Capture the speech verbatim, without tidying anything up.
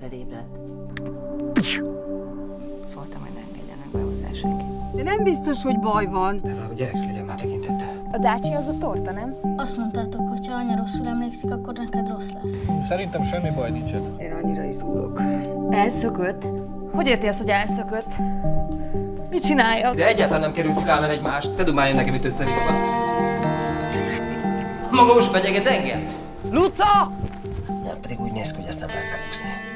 felébredt. Szóltam, hogy ne engedjenek behozásig. De nem biztos, hogy baj van. Legalább a gyerekre legyen már tekintettel. A dácsi az a torta, nem? Azt mondtátok, hogy ha anya rosszul emlékszik, akkor neked rossz lesz. Szerintem semmi baj nincsen. Én annyira izgulok. Elszökött? Hogy érti ezt, hogy elszökött? Mit csináljak? De egyáltalán nem kerültük állam egymást. Te dumáljon nekem itt össze-vissza. Maga most fenyeget engem? Luca! Nem, pedig úgy néz ki, hogy ezt nem lehet megúszni.